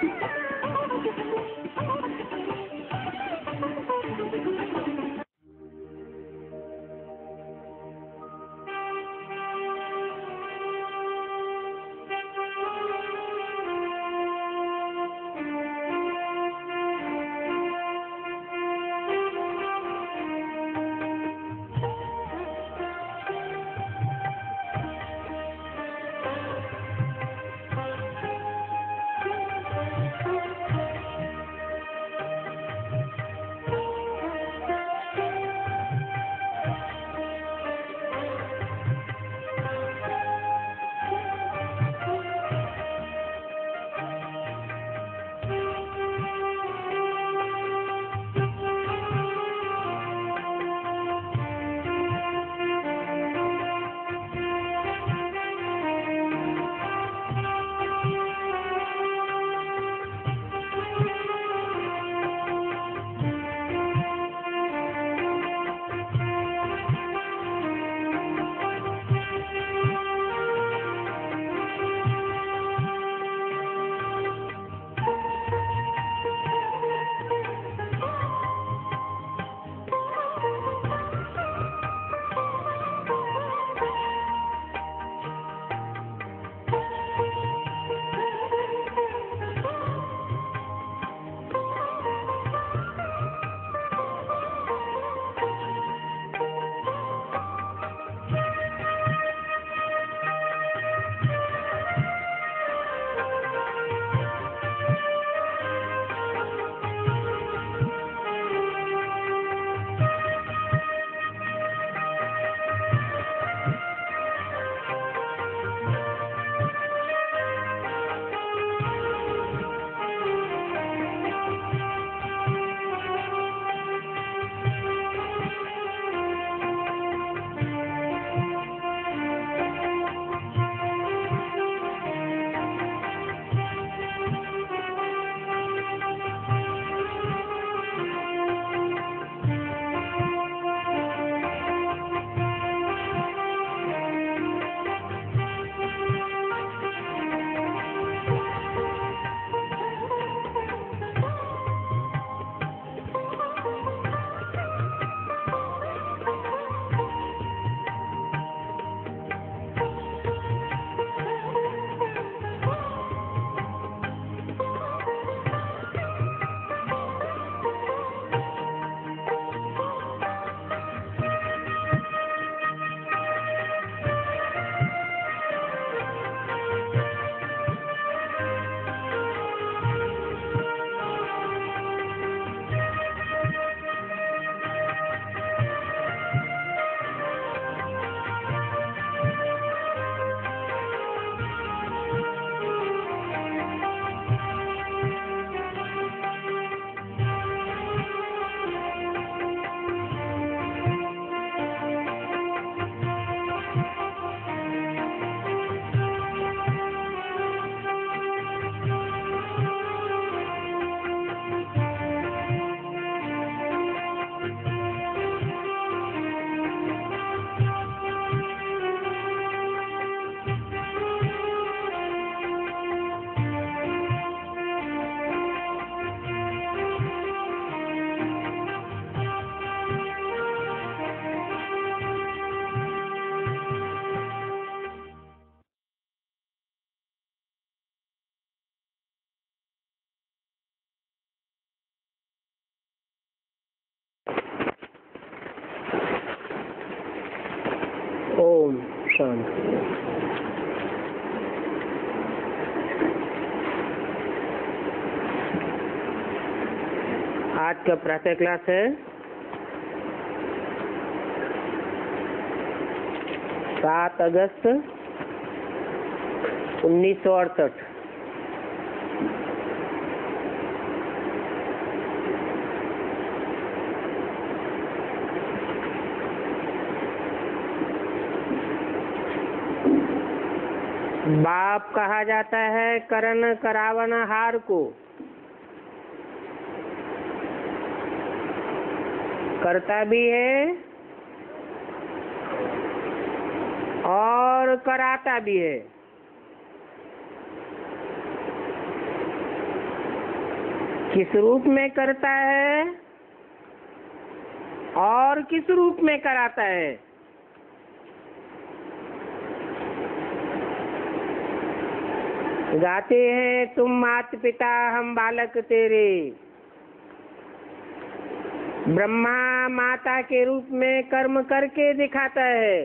ओम शांति। आज का प्रातः क्लास है 7 अगस्त 1968। बाप कहा जाता है करण करावन हार को। करता भी है और कराता भी है। किस रूप में करता है और किस रूप में कराता है? गाते हैं तुम माता पिता हम बालक तेरे। ब्रह्मा माता के रूप में कर्म करके दिखाता है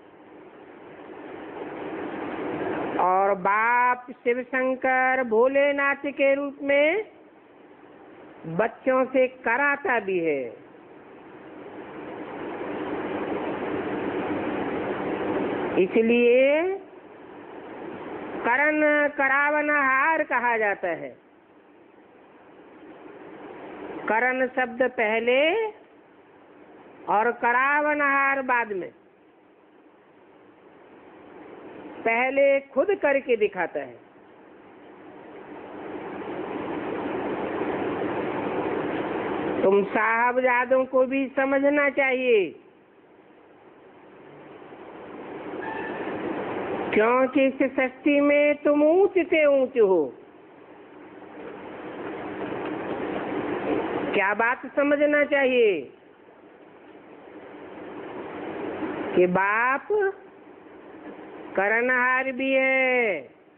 और बाप शिव शंकर भोलेनाथ के रूप में बच्चों से कराता भी है। इसलिए करण करावनहार कहा जाता है। करण शब्द पहले और करावनहार बाद में। पहले खुद करके दिखाता है, तुम साहबजादों को भी समझना चाहिए, क्योंकि इस सृष्टि में तुम ऊंच से ऊंच हो। क्या बात समझना चाहिए कि बाप करनहार भी है,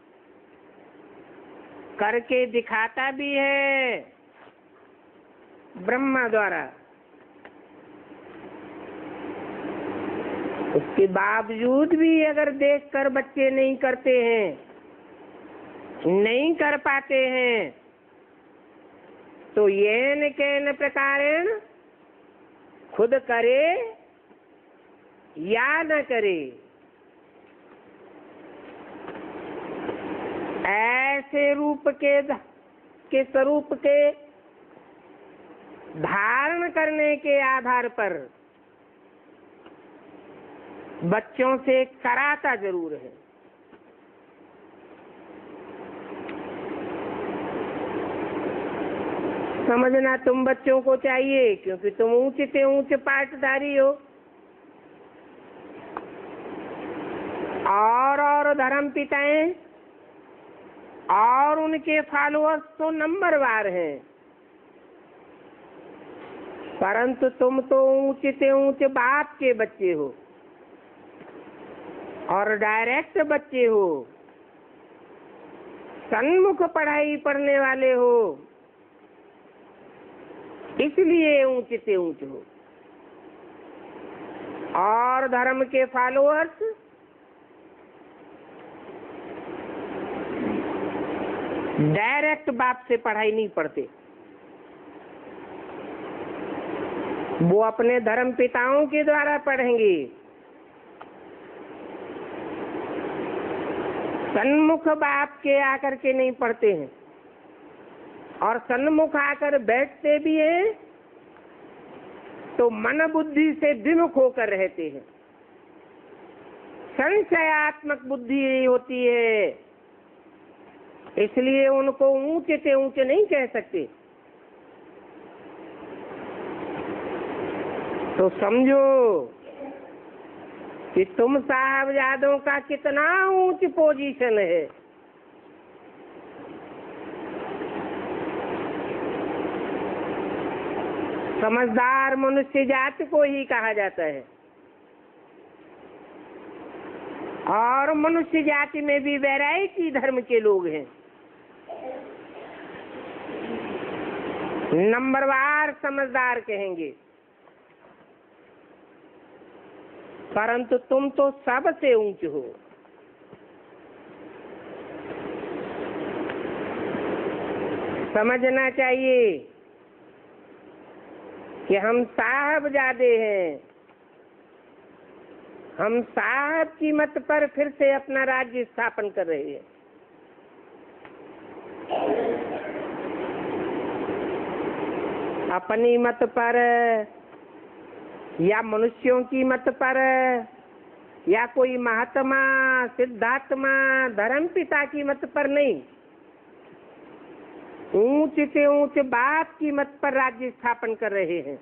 करके दिखाता भी है ब्रह्मा द्वारा। उसके बावजूद भी अगर देखकर बच्चे नहीं करते हैं, नहीं कर पाते हैं, तो येन केन प्रकारेण खुद करे या न करे, ऐसे रूप के स्वरूप के धारण करने के आधार पर बच्चों से कराता जरूर है। समझना तुम बच्चों को चाहिए, क्योंकि तुम ऊंच से ऊंच पाठधारी हो। और धर्म पिताएं और उनके फॉलोअर्स तो नंबरवार हैं, परंतु तुम तो ऊंच से ऊंच बाप के बच्चे हो और डायरेक्ट बच्चे हो, सन्मुख पढ़ाई पढ़ने वाले हो, इसलिए ऊंच से ऊंच हो। और धर्म के फॉलोअर्स डायरेक्ट बाप से पढ़ाई नहीं पढ़ते, वो अपने धर्म पिताओं के द्वारा पढ़ेंगे। सन्मुख बाप के आकर के नहीं पढ़ते हैं, और सन्मुख आकर बैठते भी हैं तो मन बुद्धि से विमुख होकर रहते हैं। संशयात्मक बुद्धि होती है, इसलिए उनको ऊंचे से ऊंचे नहीं कह सकते। तो समझो कि तुम साहबजादों का कितना ऊंच पोजीशन है। समझदार मनुष्य जाति को ही कहा जाता है, और मनुष्य जाति में भी वैरायटी धर्म के लोग हैं। नंबरवार समझदार कहेंगे, परंतु तुम तो सबसे ऊंच हो। समझना चाहिए कि हम साहबजादे हैं। हम साहब की मत पर फिर से अपना राज्य स्थापन कर रहे हैं। अपनी मत पर या मनुष्यों की मत पर या कोई महात्मा सिद्धात्मा धर्मपिता की मत पर नहीं, ऊंच से ऊंच बाप की मत पर राज्य स्थापन कर रहे हैं।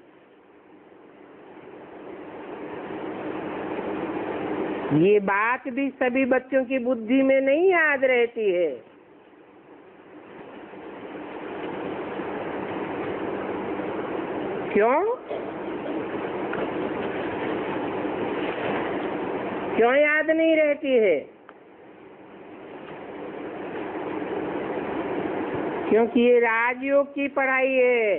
ये बात भी सभी बच्चों की बुद्धि में नहीं याद रहती है। क्यों? क्यों याद नहीं रहती है? क्योंकि ये राजयोग की पढ़ाई है।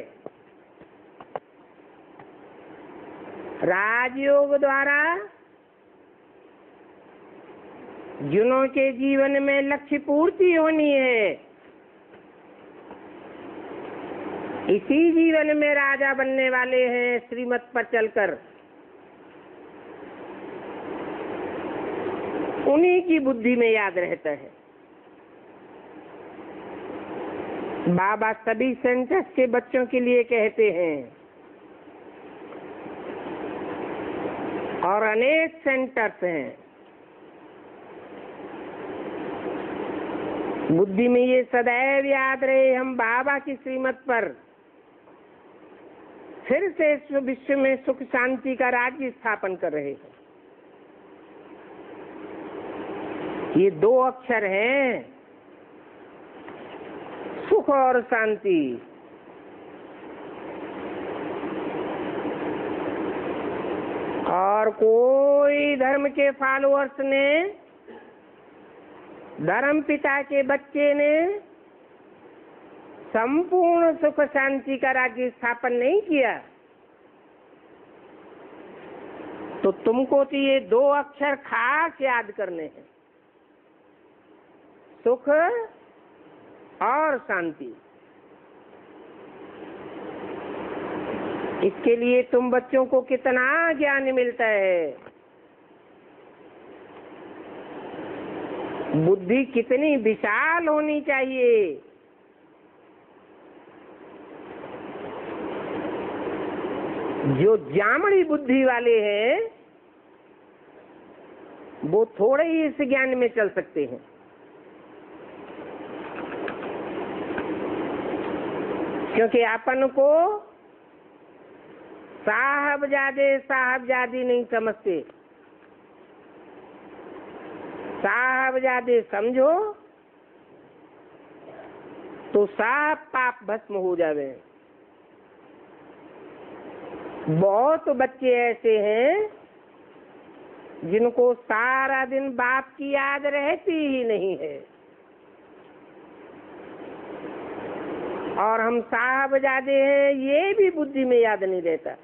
राजयोग द्वारा जिनों के जीवन में लक्ष्य पूर्ति होनी है, इसी जीवन में राजा बनने वाले हैं। श्रीमत पर चलकर उन्हीं की बुद्धि में याद रहता है। बाबा सभी सेंटर्स के बच्चों के लिए कहते हैं, और अनेक सेंटर्स हैं। बुद्धि में ये सदैव याद रहे, हम बाबा की श्रीमत पर फिर से विश्व में सुख शांति का राज्य स्थापन कर रहे हैं। ये 2 अक्षर हैं, सुख और शांति। और कोई धर्म के फॉलोअर्स ने, धर्म पिता के बच्चे ने संपूर्ण सुख शांति का राज्य स्थापन नहीं किया, तो तुमको तो ये 2 अक्षर खास याद करने हैं, सुख और शांति। इसके लिए तुम बच्चों को कितना ज्ञान मिलता है, बुद्धि कितनी विशाल होनी चाहिए। जो जामड़ी बुद्धि वाले हैं वो थोड़े ही इस ज्ञान में चल सकते हैं। क्योंकि अपन को साहबजादे साहबजादी नहीं समझते। साहबजादे समझो तो सब पाप भस्म हो जावे। बहुत बच्चे ऐसे हैं जिनको सारा दिन बाप की याद रहती ही नहीं है, और हम साहबजादे हैं, ये भी बुद्धि में याद नहीं रहता।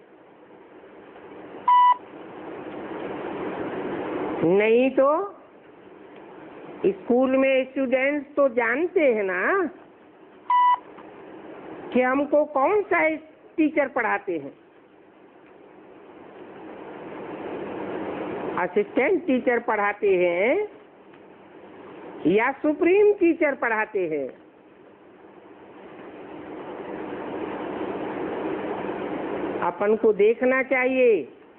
नहीं तो स्कूल में स्टूडेंट्स तो जानते हैं ना कि हमको कौन सा टीचर पढ़ाते हैं। असिस्टेंट टीचर पढ़ाते हैं या सुप्रीम टीचर पढ़ाते हैं। अपन को देखना चाहिए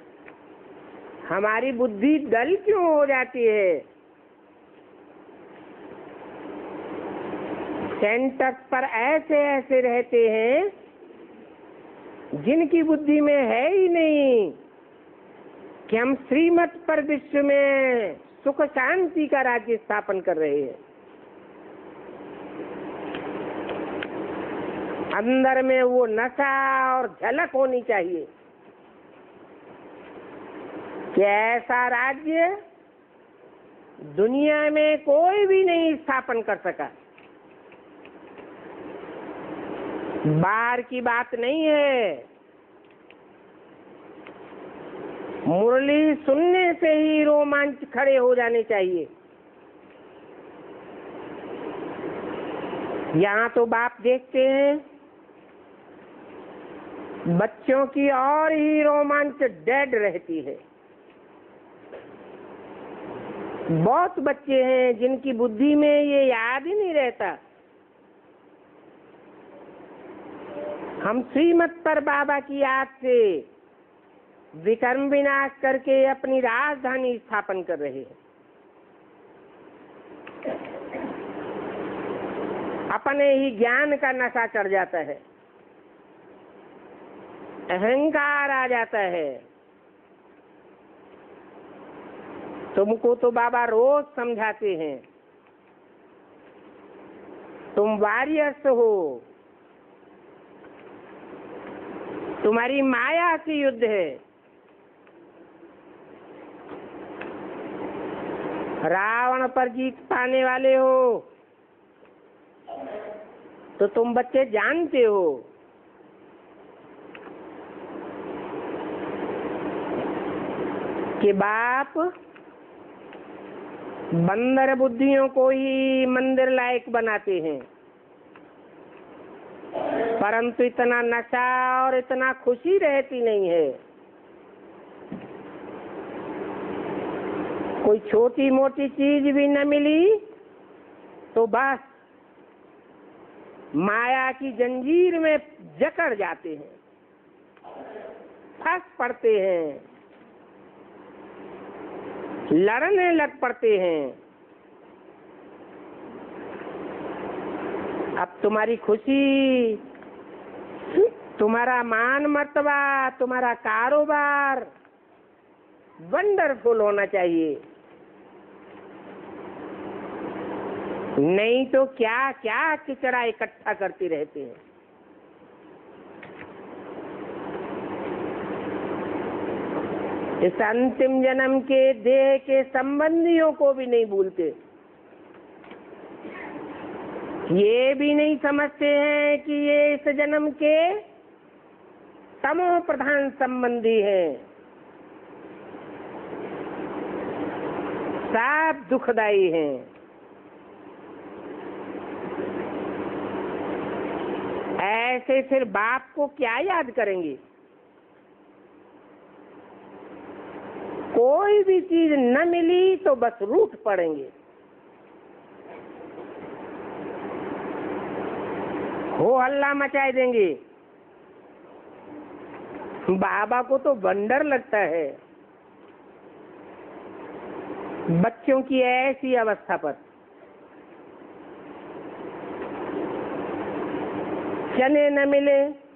हमारी बुद्धि डल क्यों हो जाती है। सेंटर्स पर ऐसे ऐसे रहते हैं जिनकी बुद्धि में है ही नहीं कि हम श्रीमत पर विश्व में सुख शांति का राज्य स्थापन कर रहे हैं। अंदर में वो नशा और झलक होनी चाहिए कि ऐसा राज्य दुनिया में कोई भी नहीं स्थापन कर सका। बाहर की बात नहीं है, मुरली सुनने से ही रोमांच खड़े हो जाने चाहिए। यहाँ तो बाप देखते हैं बच्चों की और ही रोमांच डेड रहती है। बहुत बच्चे हैं जिनकी बुद्धि में ये याद ही नहीं रहता हम श्रीमत पर बाबा की याद से विकर्म विनाश करके अपनी राजधानी स्थापन कर रहे हैं। अपने ही ज्ञान का नशा चढ़ जाता है, अहंकार आ जाता है। तुमको तो बाबा रोज समझाते हैं, तुम वॉरियर्स हो, तुम्हारी माया से युद्ध है। रावण पर जीत पाने वाले हो तो तुम बच्चे जानते हो कि बाप बंदर बुद्धियों को ही मंदिर लायक बनाते हैं, परंतु इतना नशा और इतना खुशी रहती नहीं है। कोई छोटी मोटी चीज भी न मिली तो बस माया की जंजीर में जकड़ जाते हैं, फंस पड़ते हैं, लड़ने लग पड़ते हैं। अब तुम्हारी खुशी, तुम्हारा मान मर्तबा, तुम्हारा कारोबार वंडरफुल होना चाहिए, नहीं तो क्या क्या किचड़ा इकट्ठा करते रहते हैं। इस अंतिम जन्म के देह के संबंधियों को भी नहीं भूलते, ये भी नहीं समझते हैं कि ये इस जन्म के तमो प्रधान संबंधी हैं, सब दुखदाई हैं। ऐसे फिर बाप को क्या याद करेंगे? कोई भी चीज न मिली तो बस रूठ पड़ेंगे, हो हल्ला मचाए देंगे। बाबा को तो बंडर लगता है बच्चों की ऐसी अवस्था पर। चने न मिले,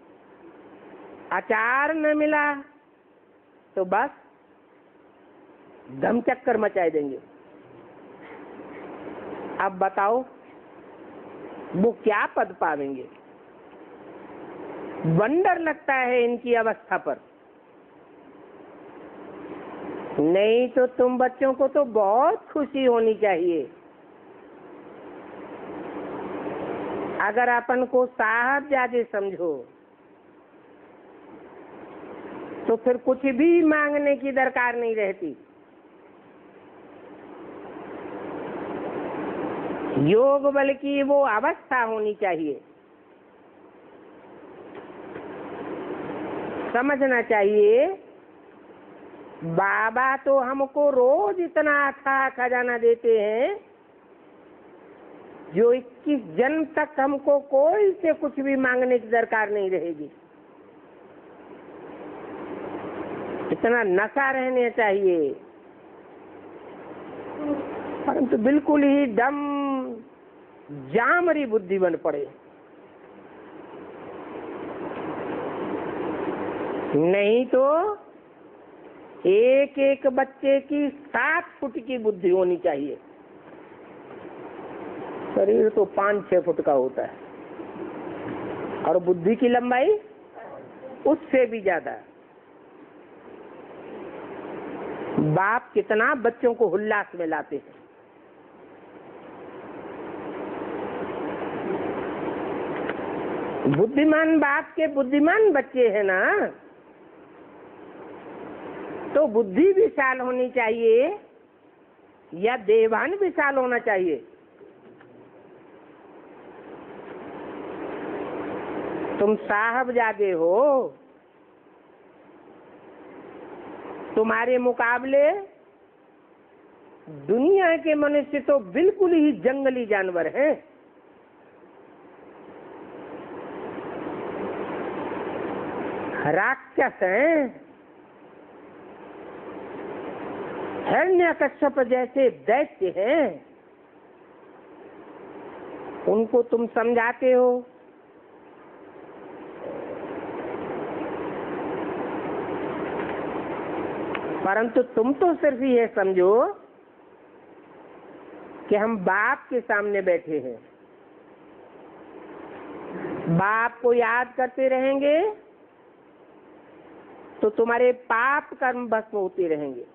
अचार न मिला तो बस दम चक्कर मचाए देंगे। अब बताओ वो क्या पद पावेंगे? वंडर लगता है इनकी अवस्था पर। नहीं तो तुम बच्चों को तो बहुत खुशी होनी चाहिए। अगर अपन को साहबजादे समझो तो फिर कुछ भी मांगने की दरकार नहीं रहती। योग बल की वो अवस्था होनी चाहिए। समझना चाहिए बाबा तो हमको रोज इतना अथाह खजाना देते हैं जो 21 जन्म तक हमको कोई से कुछ भी मांगने की दरकार नहीं रहेगी। इतना नशा रहने चाहिए, परंतु बिल्कुल ही दम जामरी बुद्धि बन पड़े, नहीं तो एक एक बच्चे की 7 फुट की बुद्धि होनी चाहिए। शरीर तो 5-6 फुट का होता है और बुद्धि की लंबाई उससे भी ज्यादा। बाप कितना बच्चों को उल्लास में लाते हैं। बुद्धिमान बाप के बुद्धिमान बच्चे हैं ना, तो बुद्धि विशाल होनी चाहिए या देवान विशाल होना चाहिए? तुम साहबजादे हो, तुम्हारे मुकाबले दुनिया के मनुष्य तो बिल्कुल ही जंगली जानवर हैं। राक्षस हैं, हिरण्यकश्यप जैसे दैत्य हैं। उनको तुम समझाते हो, परंतु तुम तो सिर्फ ये समझो कि हम बाप के सामने बैठे हैं, बाप को याद करते रहेंगे तो तुम्हारे पाप कर्म भस्म होते रहेंगे।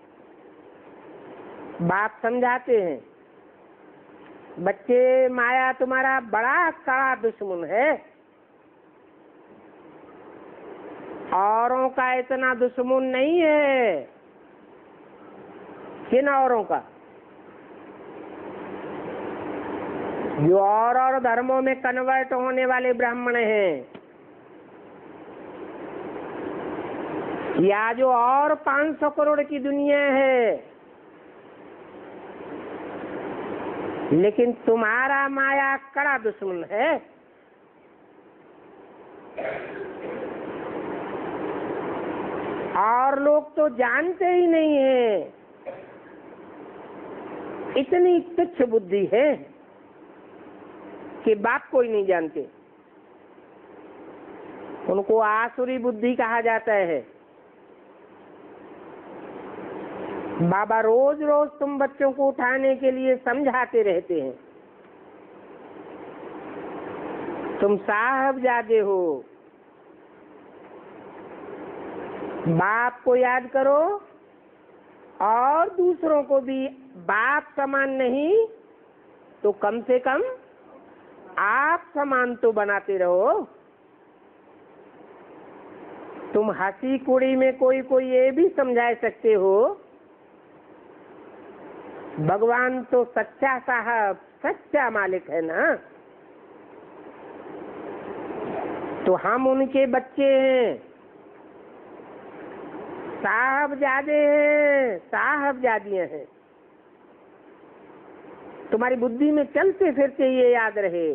बाप समझाते हैं, बच्चे माया तुम्हारा बड़ा कड़ा दुश्मन है, औरों का इतना दुश्मन नहीं है। किन औरों का? जो और धर्मों में कन्वर्ट होने वाले ब्राह्मण हैं, या जो और 500 करोड़ की दुनिया है, लेकिन तुम्हारा माया कड़ा दुश्मन है। और लोग तो जानते ही नहीं है, इतनी तुच्छ बुद्धि है कि बाप कोई नहीं जानते। उनको आसुरी बुद्धि कहा जाता है। बाबा रोज रोज तुम बच्चों को उठाने के लिए समझाते रहते हैं, तुम साहबजादे हो, बाप को याद करो और दूसरों को भी बाप समान नहीं तो कम से कम आप समान तो बनाते रहो। तुम हंसी कुड़ी में कोई कोई ये भी समझा सकते हो, भगवान तो सच्चा साहब, सच्चा मालिक है ना, तो हम उनके बच्चे हैं, साहबजादे हैं, साहबजादियां हैं। तुम्हारी बुद्धि में चलते फिरते ये याद रहे।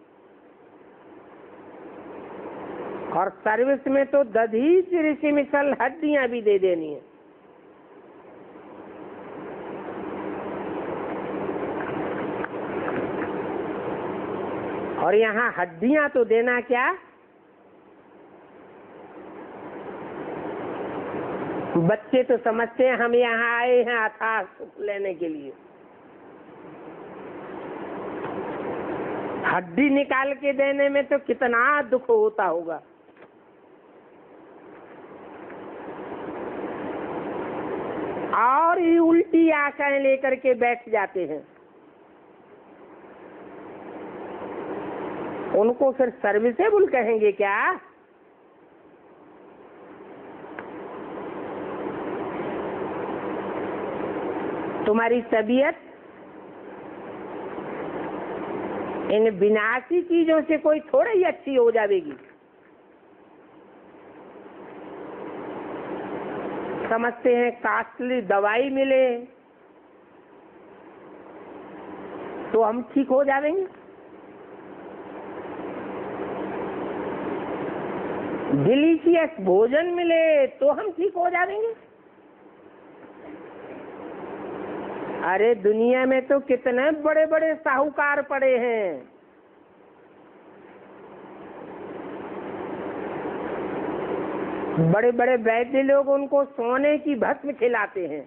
और सर्विस में तो दधीच ऋषि मिसल हड्डियां भी दे देनी है। और यहाँ हड्डियां तो देना क्या, बच्चे तो समझते हैं हम यहाँ आए हैं अथाह सुख लेने के लिए। हड्डी निकाल के देने में तो कितना दुख होता होगा। और ही उल्टी आशाएं लेकर के बैठ जाते हैं। उनको फिर सर्विसेबल कहेंगे क्या? तुम्हारी तबीयत इन विनाशी चीजों से कोई थोड़ा ही अच्छी हो जाएगी। समझते हैं कॉस्टली दवाई मिले तो हम ठीक हो जाएंगे, डिलीशियस भोजन मिले तो हम ठीक हो जाएंगे। अरे दुनिया में तो कितने बड़े बड़े साहूकार पड़े हैं, बड़े बड़े वैद्य लोग उनको सोने की भस्म खिलाते हैं,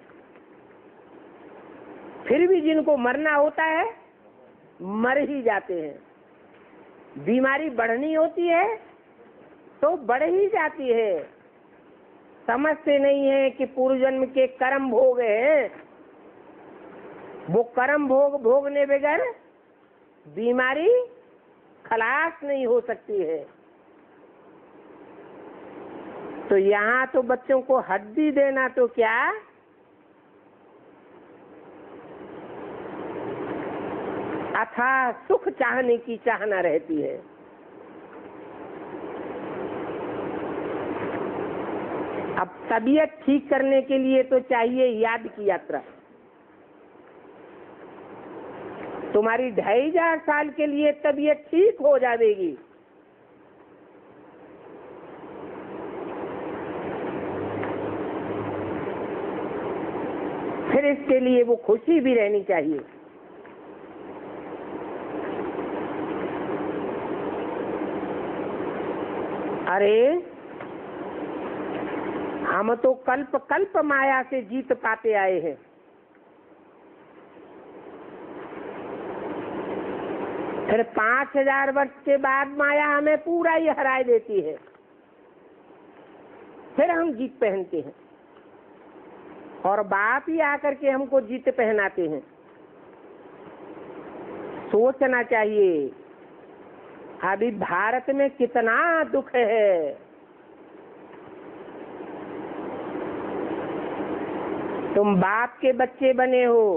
फिर भी जिनको मरना होता है मर ही जाते हैं। बीमारी बढ़नी होती है तो बढ़ ही जाती है। समझते नहीं है कि पूर्व जन्म के कर्म भोग हैं, वो कर्म भोग भोगने बगैर बीमारी खलास नहीं हो सकती है। तो यहाँ तो बच्चों को हड्डी देना तो क्या, अथाह सुख चाहने की चाहना रहती है। अब तबीयत ठीक करने के लिए तो चाहिए याद की यात्रा। तुम्हारी 2500 साल के लिए तबीयत ठीक हो जाएगी, फिर इसके लिए वो खुशी भी रहनी चाहिए। अरे हम तो कल्प कल्प माया से जीत पाते आए हैं, फिर 5000 वर्ष के बाद माया हमें पूरा ही हरा देती है। फिर हम जीत पहनते हैं और बाप ही आकर के हमको जीत पहनाते हैं। सोचना चाहिए अभी भारत में कितना दुख है। तुम बाप के बच्चे बने हो,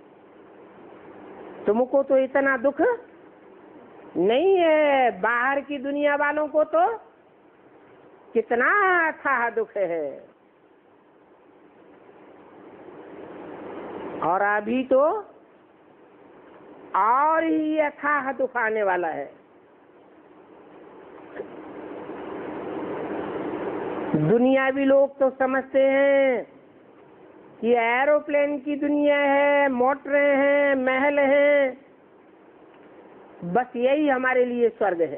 तुमको तो इतना दुख नहीं है। बाहर की दुनिया वालों को तो कितना अथाह दुख है। और अभी तो और ही अथाह दुख आने वाला है। दुनियावी लोग तो समझते हैं कि एरोप्लेन की दुनिया है, मोटरें हैं, महल हैं, बस यही हमारे लिए स्वर्ग है।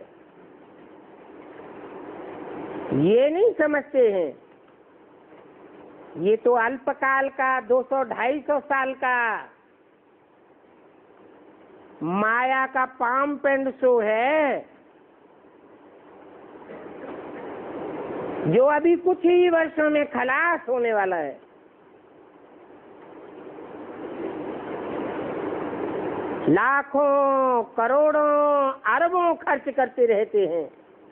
ये नहीं समझते हैं ये तो अल्पकाल का 200-250 साल का माया का पाम्प एंड शो है, जो अभी कुछ ही वर्षों में खलास होने वाला है। लाखों करोड़ों अरबों खर्च करते रहते हैं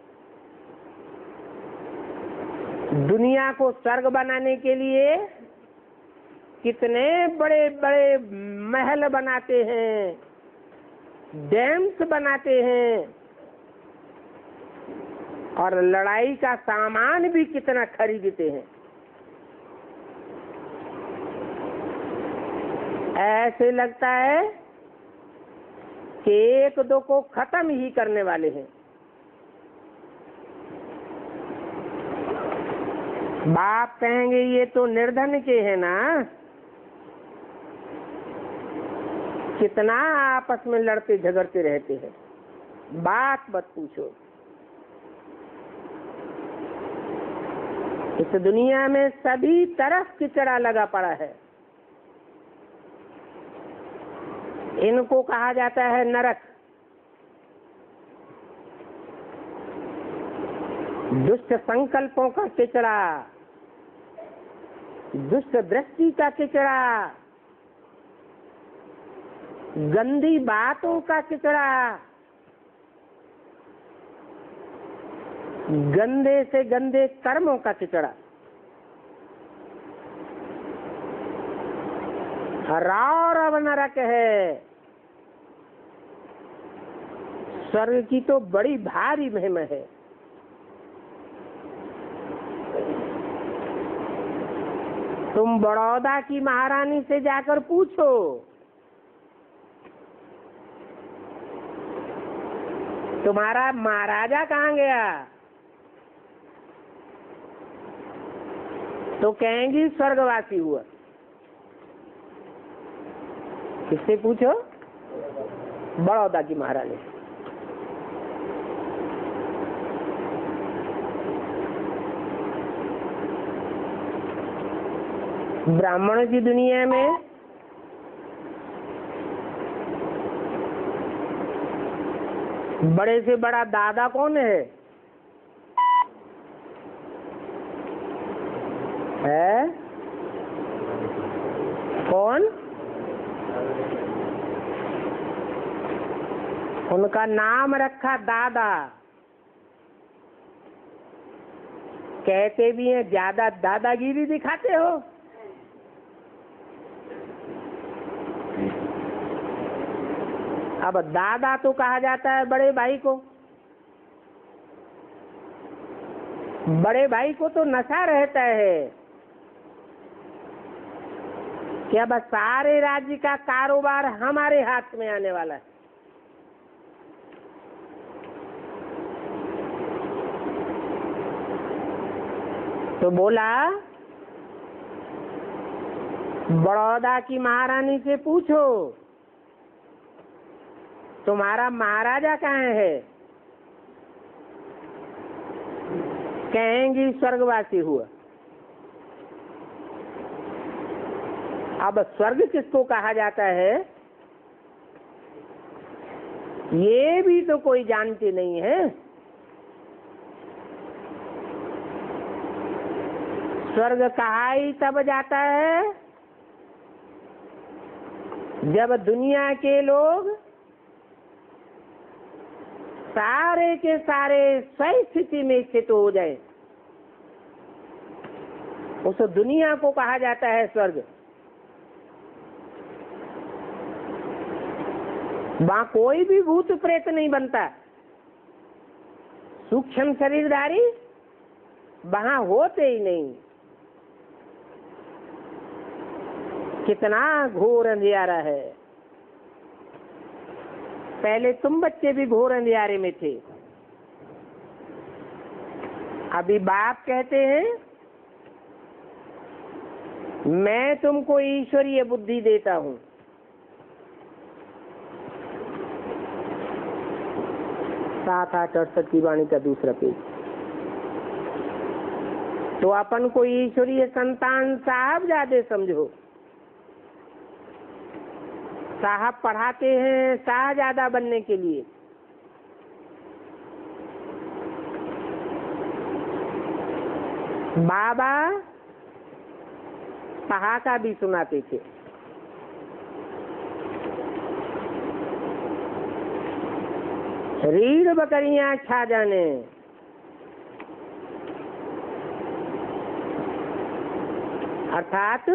दुनिया को स्वर्ग बनाने के लिए। कितने बड़े बड़े महल बनाते हैं, डैम्स बनाते हैं, और लड़ाई का सामान भी कितना खरीदते हैं। ऐसे लगता है कि एक दो को खत्म ही करने वाले हैं। बाप कहेंगे ये तो निर्धन के हैं ना, कितना आपस में लड़ते झगड़ते रहते हैं, बात मत पूछो। इस दुनिया में सभी तरफ किचड़ा लगा पड़ा है। इनको कहा जाता है नरक। दुष्ट संकल्पों का किचड़ा, दुष्ट दृष्टि का किचड़ा, गंदी बातों का किचड़ा, गंदे से गंदे कर्मों का किचड़ा, और नरक है। स्वर्ग की तो बड़ी भारी महिमा है। तुम बड़ौदा की महारानी से जाकर पूछो, तुम्हारा महाराजा कहाँ गया, तो कहेंगी स्वर्गवासी हुआ। किससे पूछो? बड़ौदा की महारानी। ब्राह्मणों की दुनिया में बड़े से बड़ा दादा कौन है? कौन? उनका नाम रखा दादा। कहते भी हैं ज्यादा दादागिरी दिखाते हो। अब दादा तो कहा जाता है बड़े भाई को। बड़े भाई को तो नशा रहता है कि अब सारे राज्य का कारोबार हमारे हाथ में आने वाला है। तो बोला बड़ौदा की महारानी से पूछो, तुम्हारा महाराजा कहाँ है? कहेंगी स्वर्गवासी हुआ। अब स्वर्ग किसको कहा जाता है ये भी तो कोई जानते नहीं है। स्वर्ग कहा ही तब जाता है जब दुनिया के लोग सारे के सारे सही स्थिति में स्थित हो जाए, उस दुनिया को कहा जाता है स्वर्ग। वहां कोई भी भूत प्रेत नहीं बनता, सूक्ष्म शरीरधारी वहां होते ही नहीं। कितना घोर अंधियारा है। पहले तुम बच्चे भी घोर अंधियारे में थे, अभी बाप कहते हैं मैं तुमको ईश्वरीय बुद्धि देता हूं। 7-8-68 की वाणी का दूसरा पेज। तो अपन को ईश्वरीय संतान साहबजादे समझो। साहब पढ़ाते हैं साहबजादा बनने के लिए। बाबा पहाका भी सुनाते थे। रीढ़ बकरियां छा जाने, अर्थात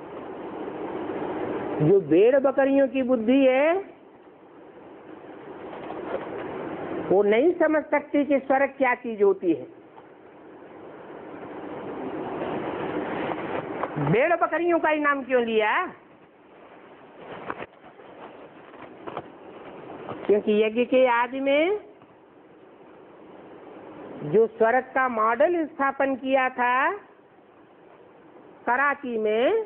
जो भेड़ बकरियों की बुद्धि है वो नहीं समझ सकती कि स्वर्ग क्या चीज होती है। भेड़ बकरियों का ही नाम क्यों लिया? क्योंकि यज्ञ के आदि में जो स्वर्ग का मॉडल स्थापन किया था कराची में,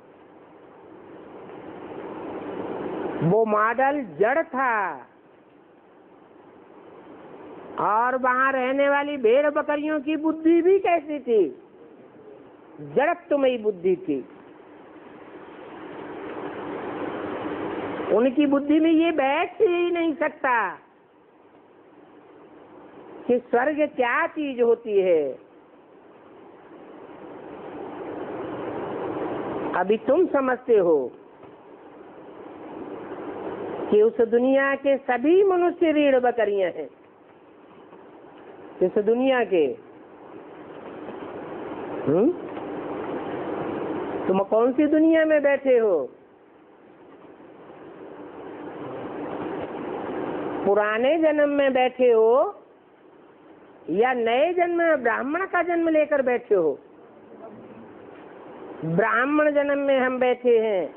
वो मॉडल जड़ था और वहां रहने वाली भेड़ बकरियों की बुद्धि भी कैसी थी? जड़त्वमयी बुद्धि थी। उनकी बुद्धि में ये बैठ ही नहीं सकता कि स्वर्ग क्या चीज होती है। अभी तुम समझते हो कि उस दुनिया के सभी मनुष्य रीढ़ बकरियां हैं। इस दुनिया के तुम कौन सी दुनिया में बैठे हो? पुराने जन्म में बैठे हो या नए जन्म में ब्राह्मण का जन्म लेकर बैठे हो? ब्राह्मण जन्म में हम बैठे हैं।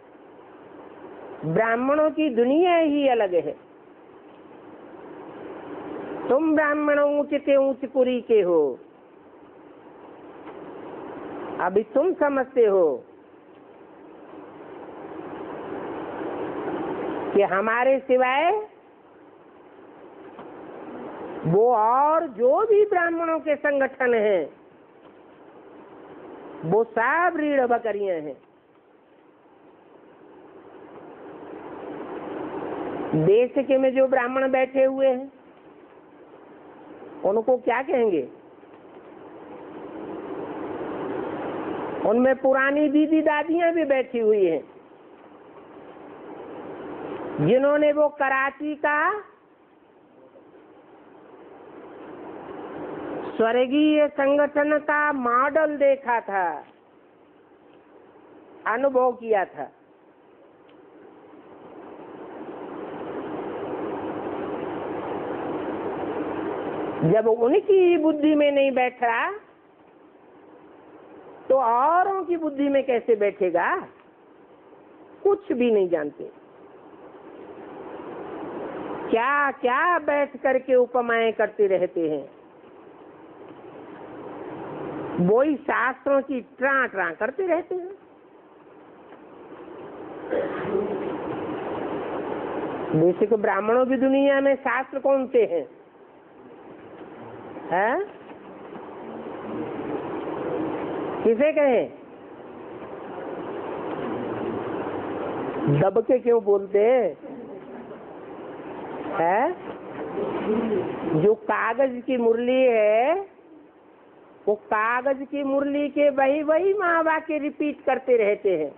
ब्राह्मणों की दुनिया ही अलग है। तुम ब्राह्मण ऊंचते ऊंचपुरी के हो। अभी तुम समझते हो कि हमारे सिवाय वो और जो भी ब्राह्मणों के संगठन हैं वो सब रीढ़ बकरियां हैं। देश के में जो ब्राह्मण बैठे हुए हैं उनको क्या कहेंगे? उनमें पुरानी दीदी दादियां भी बैठी हुई हैं जिन्होंने वो कराची का स्वर्गीय संगठन का मॉडल देखा था, अनुभव किया था। जब उनकी बुद्धि में नहीं बैठा तो औरों की बुद्धि में कैसे बैठेगा? कुछ भी नहीं जानते। क्या क्या बैठ करके उपमाएं करते रहते हैं। वही शास्त्रों की ट्रा करते रहते हैं। बेसिक ब्राह्मणों की दुनिया में शास्त्र कौन से हैं? है? किसे कहें? दब के क्यों बोलते हैं? जो कागज की मुरली है वो कागज की मुरली के वही महावाक्य रिपीट करते रहते हैं।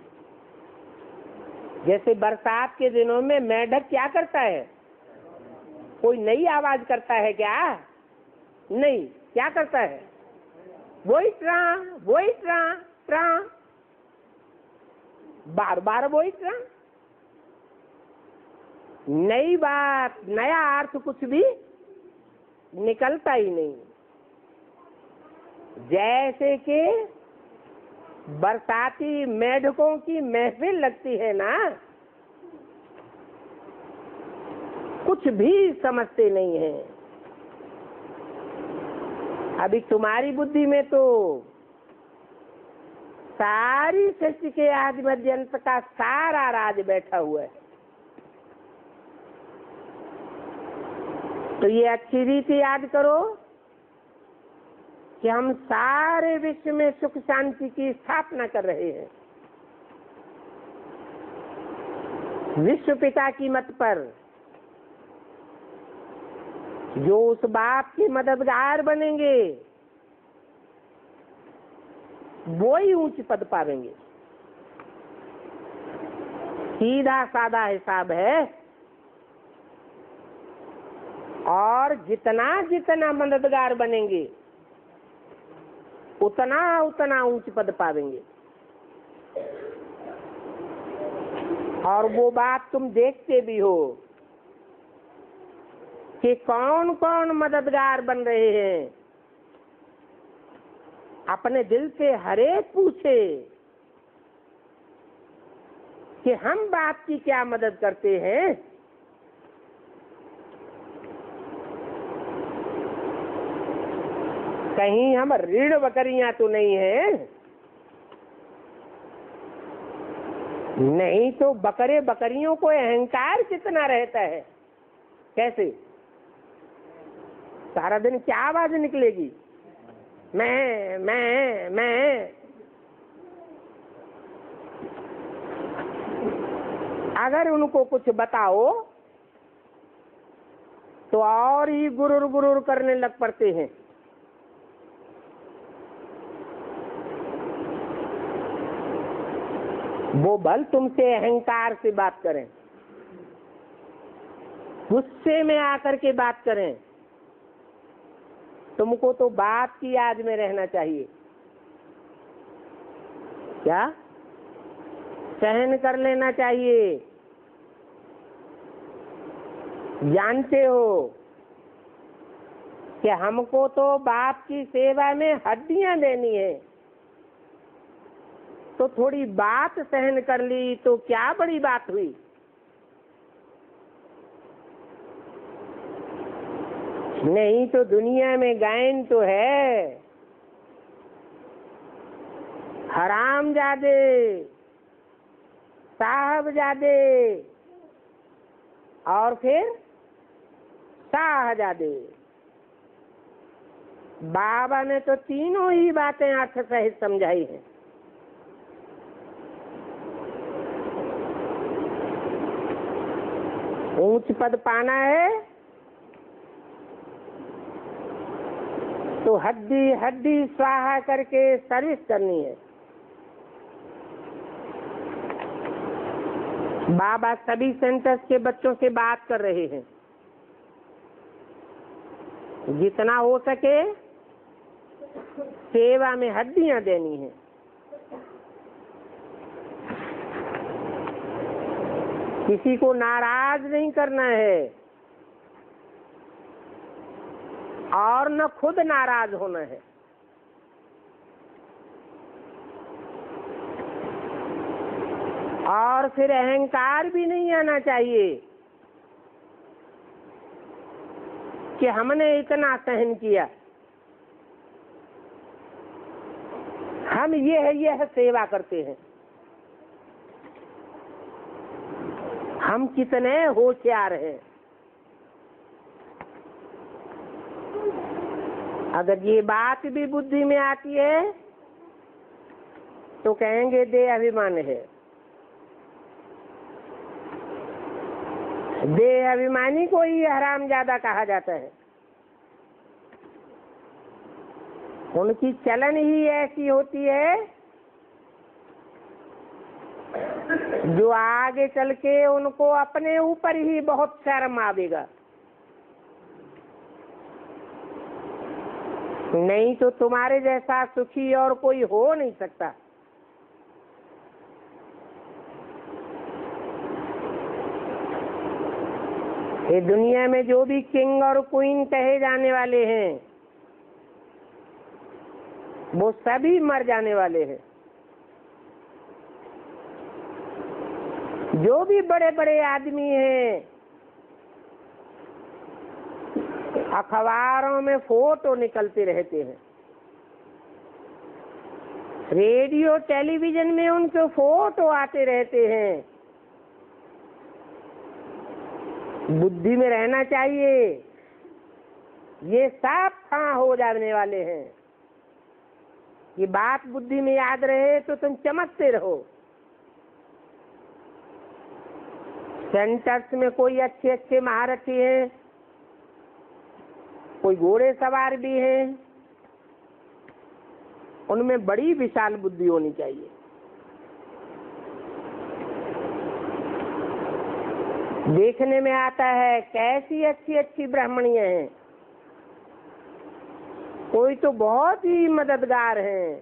जैसे बरसात के दिनों में मेढक क्या करता है? कोई नई आवाज करता है क्या? नहीं, क्या करता है? वही ट्रा बार बार वही ट्रा। नई बात, नया अर्थ कुछ भी निकलता ही नहीं। जैसे कि बरसाती मेढकों की महफिल लगती है ना, कुछ भी समझते नहीं है। अभी तुम्हारी बुद्धि में तो सारी सृष्टि के आदि मध्य अंत का सारा राज बैठा हुआ है। तो ये अच्छी रीति याद करो कि हम सारे विश्व में सुख शांति की स्थापना कर रहे हैं। विश्व पिता की मत पर जो उस बाप के मददगार बनेंगे वो ही ऊंच पद पावेंगे। सीधा साधा हिसाब है। और जितना जितना मददगार बनेंगे उतना उतना ऊंच पद पावेंगे। और वो बात तुम देखते भी हो कि कौन कौन मददगार बन रहे हैं। अपने दिल से हरेक पूछे कि हम बाप की क्या मदद करते हैं। कहीं हम रीढ़ बकरियां तो नहीं है? नहीं तो बकरे बकरियों को अहंकार कितना रहता है। कैसे सारा दिन क्या आवाज निकलेगी? मैं। अगर उनको कुछ बताओ तो और ही गुरुर गुरुर करने लग पड़ते हैं। वो बल तुमसे अहंकार से बात करें, गुस्से में आकर के बात करें। तुमको तो बाप की याद में रहना चाहिए। क्या सहन कर लेना चाहिए। जानते हो कि हमको तो बाप की सेवा में हड्डियां देनी है, तो थोड़ी बात सहन कर ली तो क्या बड़ी बात हुई। नहीं तो दुनिया में गायन तो है, हरामजादे, साहबजादे और फिर शाहजादे। बाबा ने तो तीनों ही बातें अर्थ सहित समझाई हैं। ऊंच पद पाना है तो हड्डी हड्डी स्वाहा करके सर्विस करनी है। बाबा सभी सेंटर्स के बच्चों से बात कर रहे हैं। जितना हो सके सेवा में हड्डियां देनी है। किसी को नाराज नहीं करना है और न खुद नाराज होना है। और फिर अहंकार भी नहीं आना चाहिए कि हमने इतना सहन किया, हम यह सेवा करते हैं, हम कितने होशियार हैं। अगर ये बात भी बुद्धि में आती है तो कहेंगे देह अभिमान है। देह अभिमानी को ही हरामजादा कहा जाता है। उनकी चलन ही ऐसी होती है जो आगे चल के उनको अपने ऊपर ही बहुत शर्म आवेगा। नहीं तो तुम्हारे जैसा सुखी और कोई हो नहीं सकता। ये दुनिया में जो भी किंग और क्वीन कहे जाने वाले हैं वो सभी मर जाने वाले हैं। जो भी बड़े बड़े आदमी हैं अखबारों में फोटो निकलते रहते हैं, रेडियो टेलीविजन में उनके फोटो आते रहते हैं। बुद्धि में रहना चाहिए, ये सब कहाँ हो जाने वाले हैं। ये बात बुद्धि में याद रहे तो तुम चमकते रहो। सेंटर्स में कोई अच्छे अच्छे महारथी हैं, कोई घोड़े सवार भी हैं, उनमें बड़ी विशाल बुद्धि होनी चाहिए। देखने में आता है कैसी अच्छी अच्छी ब्राह्मणियां हैं, कोई तो बहुत ही मददगार हैं,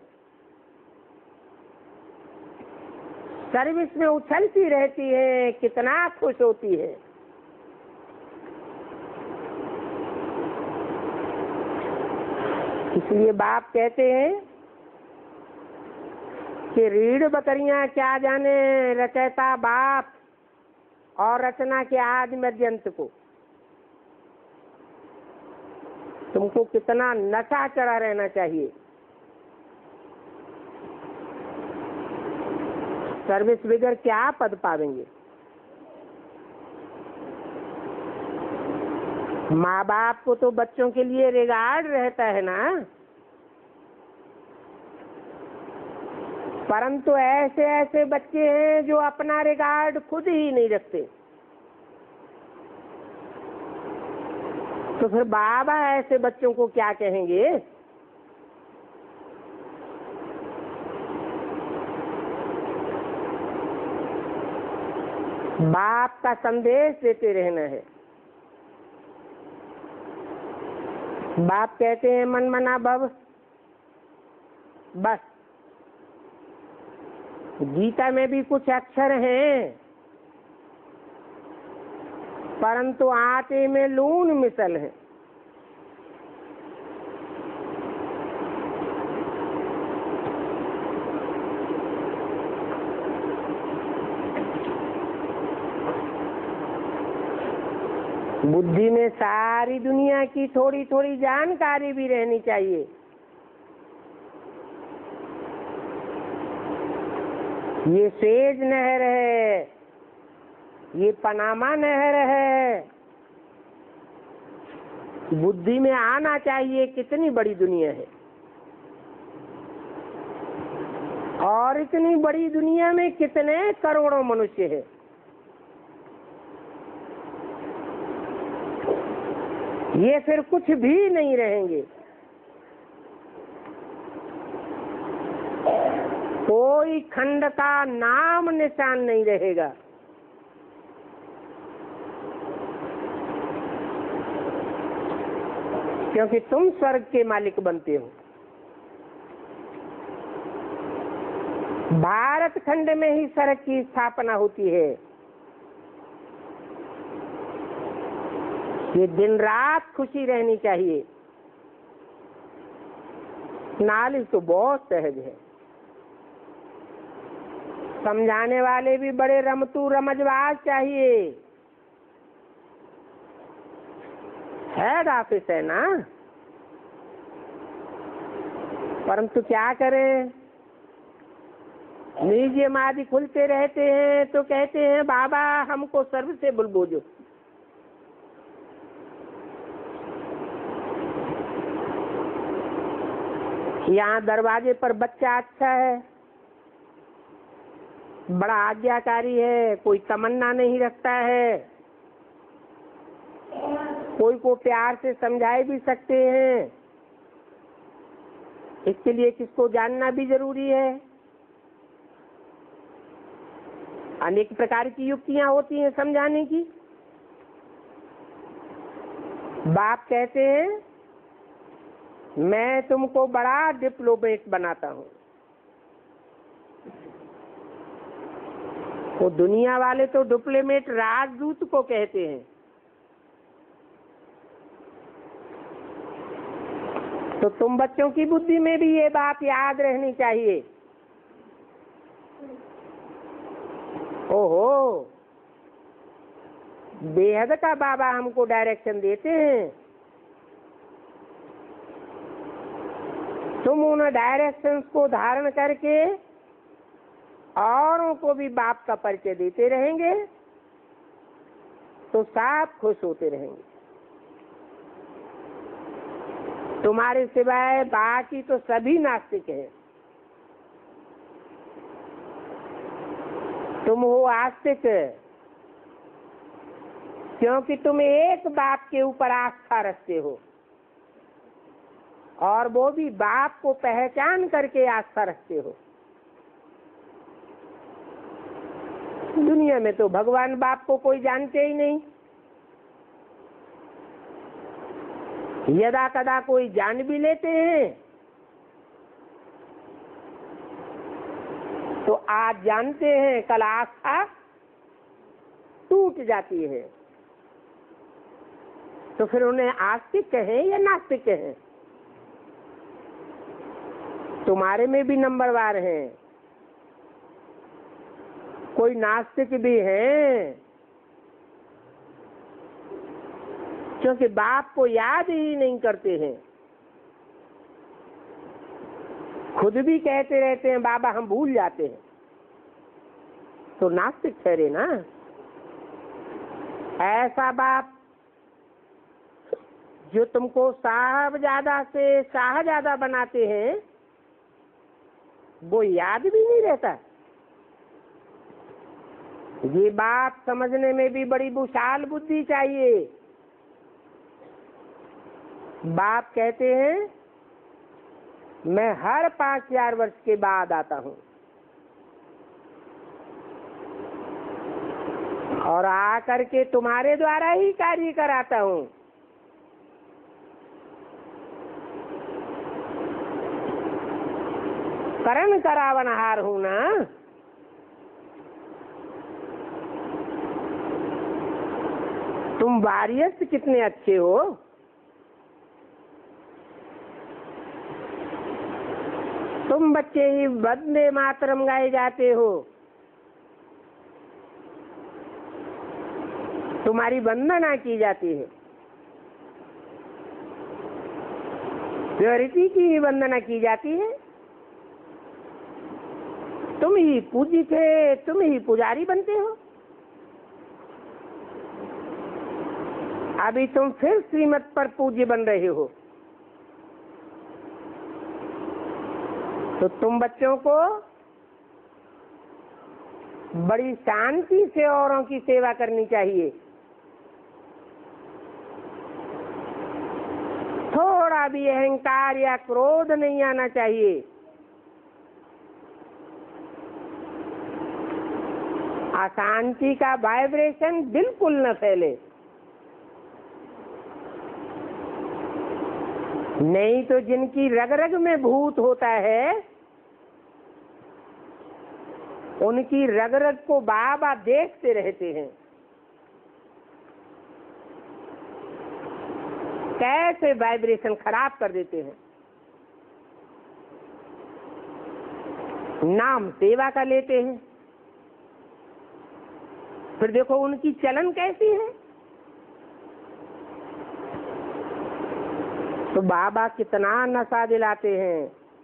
सर्विस में उछलती रहती है, कितना खुश होती है। इसलिए बाप कहते हैं कि रीढ़ बकरियां क्या जाने रचयिता बाप और रचना के आदि मध्यंत को। तुमको कितना नशा चढ़ा रहना चाहिए। सर्विस बिगर क्या पद पावेंगे। माँ बाप को तो बच्चों के लिए रिगार्ड रहता है ना, परंतु ऐसे ऐसे बच्चे हैं जो अपना रिगार्ड खुद ही नहीं रखते। तो फिर बाबा ऐसे बच्चों को क्या कहेंगे। बाप का संदेश देते रहना है। बाप कहते हैं मन मना भव। बस गीता में भी कुछ अक्षर हैं, परंतु आटे में लून मिसल है। बुद्धि में सारी दुनिया की थोड़ी थोड़ी जानकारी भी रहनी चाहिए। ये सेज नहर है, ये पनामा नहर है। बुद्धि में आना चाहिए कितनी बड़ी दुनिया है, और इतनी बड़ी दुनिया में कितने करोड़ों मनुष्य है। ये फिर कुछ भी नहीं रहेंगे। कोई खंड का नाम निशान नहीं रहेगा। क्योंकि तुम स्वर्ग के मालिक बनते हो। भारत खंड में ही स्वर्ग की स्थापना होती है। ये दिन रात खुशी रहनी चाहिए। नॉलेज तो बहुत सहज है। समझाने वाले भी बड़े रमतू रमजबाज चाहिए। हेड ऑफिस है ना, परंतु क्या करें, म्यूजियम आदि खुलते रहते हैं तो कहते हैं बाबा हमको सर्व से बुलबोजो। यहाँ दरवाजे पर बच्चा अच्छा है, बड़ा आज्ञाकारी है, कोई तमन्ना नहीं रखता है, कोई को प्यार से समझाए भी सकते हैं, इसके लिए किसको जानना भी जरूरी है। अनेक प्रकार की युक्तियां होती हैं समझाने की। बाप कहते हैं मैं तुमको बड़ा डिप्लोमेट बनाता हूं, तो दुनिया वाले तो डिप्लोमेट राजदूत को कहते हैं। तो तुम बच्चों की बुद्धि में भी ये बात याद रहनी चाहिए। ओहो, बेहद का बाबा हमको डायरेक्शन देते हैं, तुम उन डायरेक्शंस को धारण करके औरों को भी बाप का परिचय देते रहेंगे तो सब खुश होते रहेंगे। तुम्हारे सिवाय बाकी तो सभी नास्तिक हैं। तुम हो आस्तिक क्योंकि तुम एक बाप के ऊपर आस्था रखते हो, और वो भी बाप को पहचान करके आस्था रखते हो। दुनिया में तो भगवान बाप को कोई जानते ही नहीं। यदा कदा कोई जान भी लेते हैं तो आज जानते हैं, कल आस्था टूट जाती है। तो फिर उन्हें आस्तिक कहें या नास्तिक कहें? तुम्हारे में भी नंबरवार हैं, कोई नास्तिक भी हैं, क्योंकि बाप को याद ही नहीं करते हैं। खुद भी कहते रहते हैं बाबा हम भूल जाते हैं, तो नास्तिक ठहरे ना। ऐसा बाप जो तुमको साहबजादा से शाहजादा बनाते हैं वो याद भी नहीं रहता। ये बात समझने में भी बड़ी विशाल बुद्धि चाहिए। बाप कहते हैं मैं हर 5000 वर्ष के बाद आता हूं, और आकर के तुम्हारे द्वारा ही कार्य कराता हूं। करण करावनहार हूं ना। तुम वारियर्स कितने अच्छे हो। तुम बच्चे ही वंदे मातरम गाए जाते हो, तुम्हारी वंदना की जाती है, प्योरिटी की वंदना की जाती है। तुम ही पूजी थे, तुम ही पुजारी बनते हो। अभी तुम फिर श्रीमत पर पूज्य बन रहे हो। तो तुम बच्चों को बड़ी शांति से औरों की सेवा करनी चाहिए। थोड़ा भी अहंकार या क्रोध नहीं आना चाहिए। अशांति का वाइब्रेशन बिल्कुल न फैले, नहीं तो जिनकी रग रग में भूत होता है उनकी रग रग को बाबा देखते रहते हैं, कैसे वाइब्रेशन खराब कर देते हैं। नाम सेवा का लेते हैं, फिर देखो उनकी चलन कैसी है। तो बाबा कितना नशा दिलाते हैं।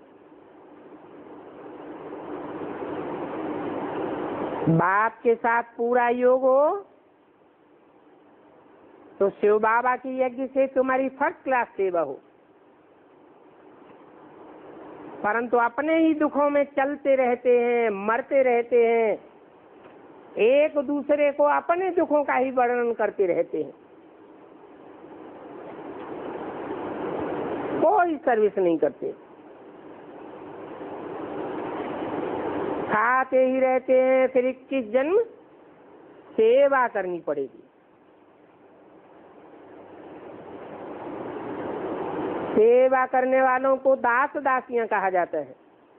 बाप के साथ पूरा योग हो तो शिव बाबा की यज्ञ से तुम्हारी फर्स्ट क्लास सेवा हो, परंतु अपने ही दुखों में चलते रहते हैं, मरते रहते हैं, एक दूसरे को अपने दुखों का ही वर्णन करते रहते हैं, कोई सर्विस नहीं करते। खाते ही रहते हैं, फिर 21 जन्म सेवा करनी पड़ेगी। सेवा करने वालों को दास दासियां कहा जाता है।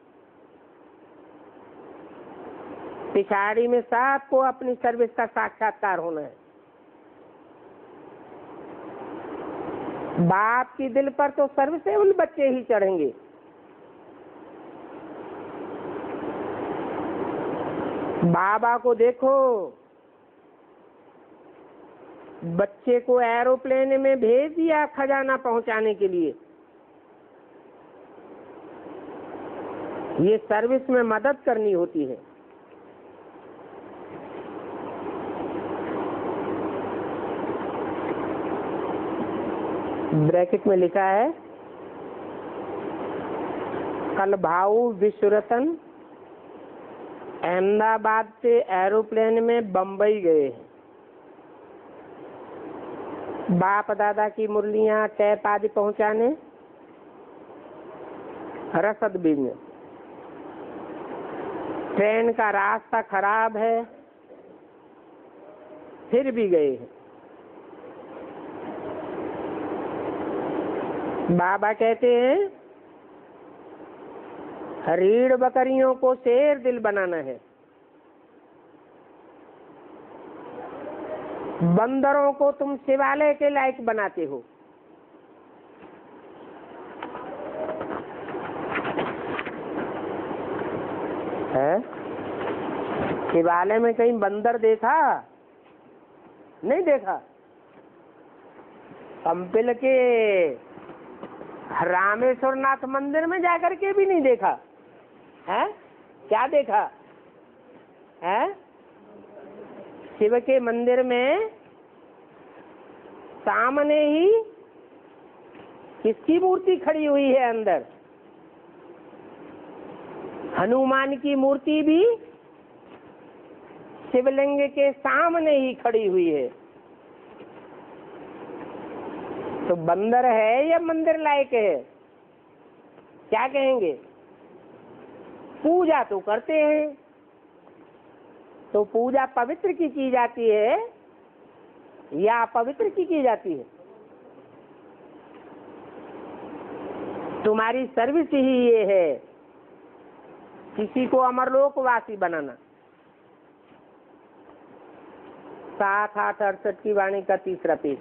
पिछाड़ी में सबको अपनी सर्विस का साक्षात्कार होना है। बाप की दिल पर तो सर्वसेवल बच्चे ही चढ़ेंगे। बाबा को देखो, बच्चे को एरोप्लेन में भेज दिया खजाना पहुंचाने के लिए। ये सर्विस में मदद करनी होती है। ब्रैकेट में लिखा है, कल भाऊ विश्वरतन अहमदाबाद से एरोप्लेन में बंबई गए। बाप दादा की मुरलियां टैप आदि पहुंचाने, रसद बिजने। ट्रेन का रास्ता खराब है, फिर भी गए हैं। बाबा कहते हैं, रीढ़ बकरियों को शेर दिल बनाना है, बंदरों को तुम शिवालय के लायक बनाते हो। है शिवालय में कहीं बंदर देखा? नहीं देखा। कंपिल के रामेश्वर नाथ मंदिर में जाकर के भी नहीं देखा है। क्या देखा है? शिव के मंदिर में सामने ही किसकी मूर्ति खड़ी हुई है? अंदर हनुमान की मूर्ति भी शिवलिंग के सामने ही खड़ी हुई है। तो बंदर है या मंदिर लायक है? क्या कहेंगे? पूजा तो करते हैं। तो पूजा पवित्र की जाती है या अपवित्र की जाती है? तुम्हारी सर्विस ही ये है, किसी को अमरलोकवासी बनाना। 7-8-68 की वाणी का 3रा पेज।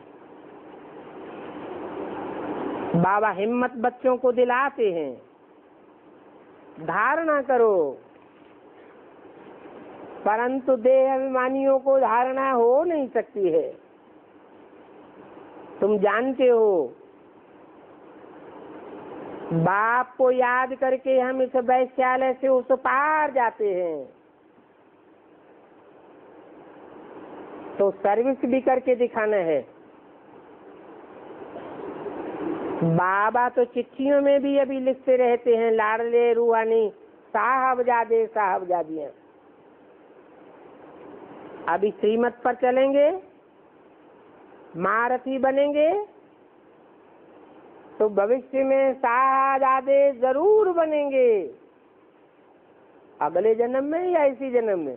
बाबा हिम्मत बच्चों को दिलाते हैं, धारणा करो, परंतु देह अभिमानियों को धारणा हो नहीं सकती है। तुम जानते हो, बाप को याद करके हम इस वैश्यालय से उस पार जाते हैं, तो सर्विस भी करके दिखाना है। बाबा तो चिट्ठियों में भी अभी लिखते रहते हैं, लाडले रूहानी साहबजादे साहबजादियां। अभी श्रीमत पर चलेंगे, महारथी बनेंगे, तो भविष्य में साहबजादे जरूर बनेंगे। अगले जन्म में या इसी जन्म में?